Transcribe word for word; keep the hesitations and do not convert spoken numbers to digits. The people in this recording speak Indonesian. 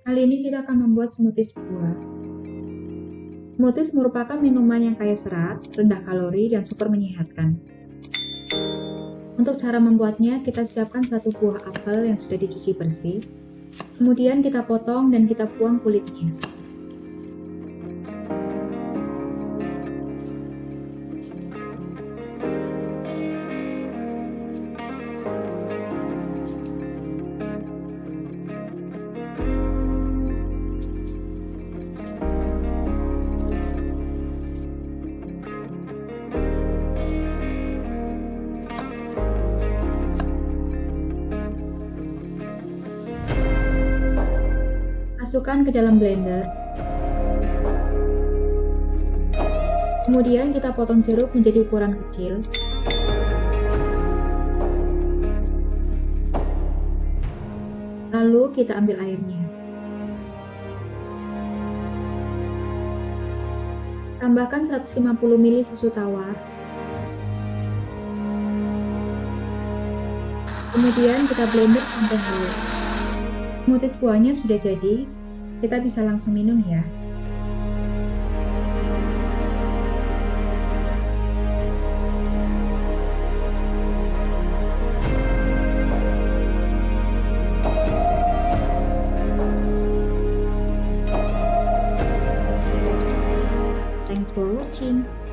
Kali ini kita akan membuat smoothies buah. Smoothies merupakan minuman yang kaya serat, rendah kalori, dan super menyehatkan. Untuk cara membuatnya, kita siapkan satu buah apel yang sudah dicuci bersih. Kemudian kita potong dan kita buang kulitnya. Masukkan ke dalam blender. Kemudian kita potong jeruk menjadi ukuran kecil. Lalu kita ambil airnya. Tambahkan seratus lima puluh mililiter susu tawar. Kemudian kita blender sampai halus. Smoothies buahnya sudah jadi, kita bisa langsung minum ya. Thanks for watching.